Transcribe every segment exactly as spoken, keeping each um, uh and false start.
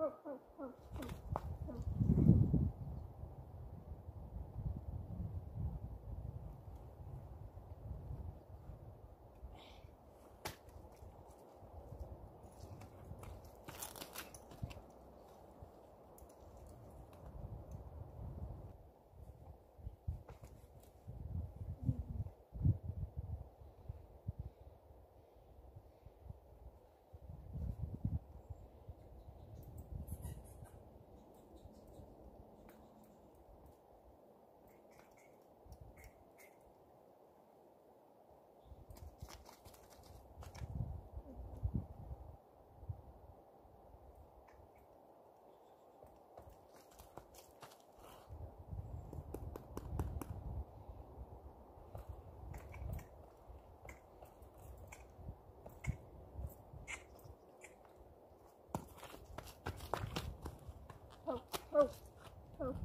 Oh, oh. Okay.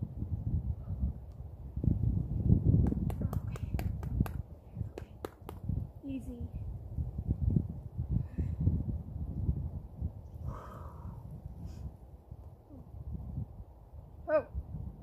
Easy. Oh.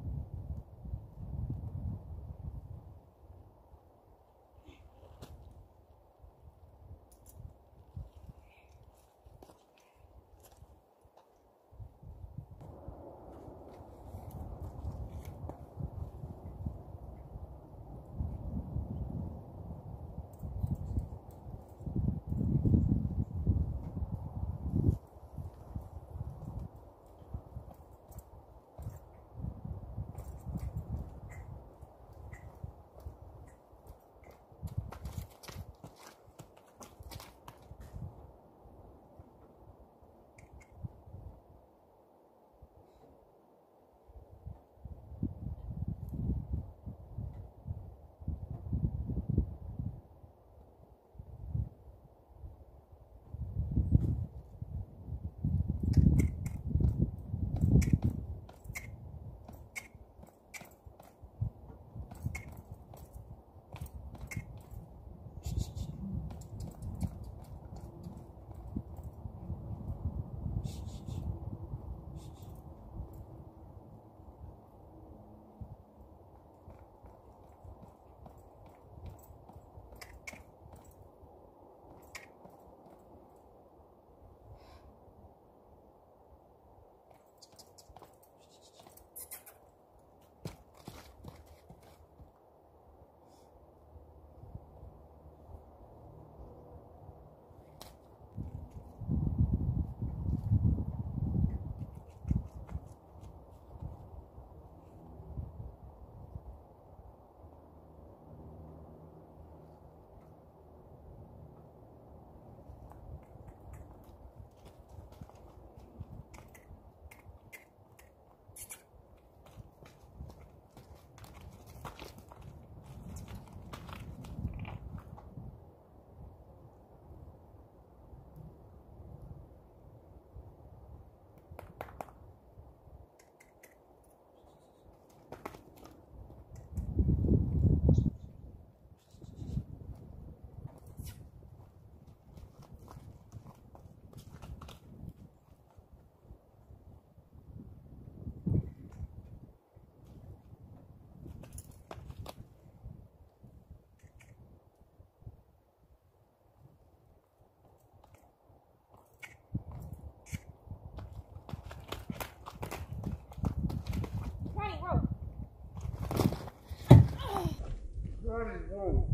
Johnny, whoa.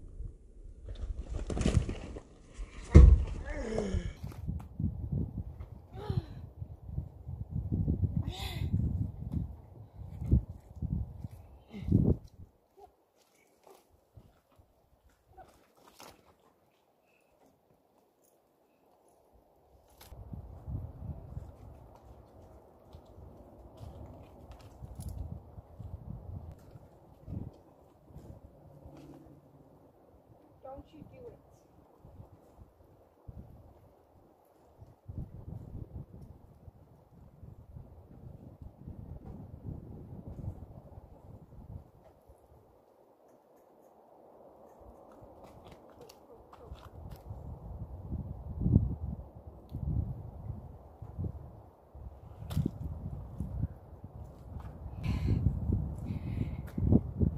Don't you do it.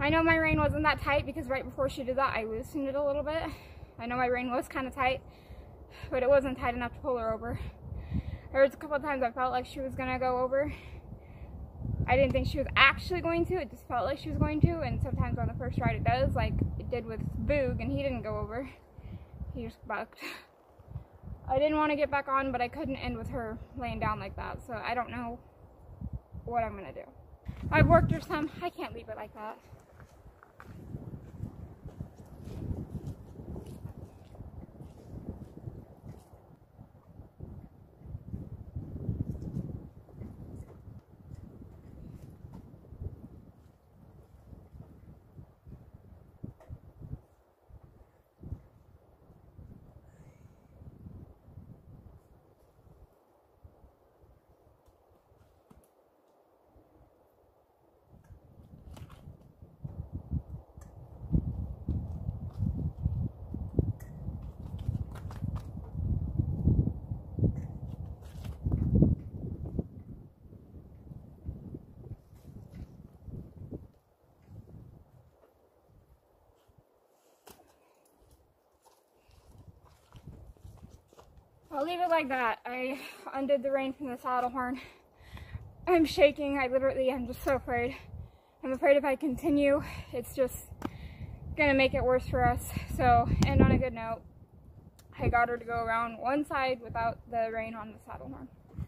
I know my rein wasn't that tight because right before she did that, I loosened it a little bit. I know my rein was kind of tight, but it wasn't tight enough to pull her over. There was a couple of times I felt like she was gonna go over. I didn't think she was actually going to, it just felt like she was going to, and sometimes on the first ride it does, like it did with Boog, and he didn't go over. He just bucked. I didn't want to get back on, but I couldn't end with her laying down like that, so I don't know what I'm gonna do. I've worked her some. I can't leave it like that. I'll leave it like that. I undid the rein from the saddle horn. I'm shaking. I literally, I'm just so afraid. I'm afraid if I continue, it's just gonna make it worse for us. So, and on a good note, I got her to go around one side without the rein on the saddle horn.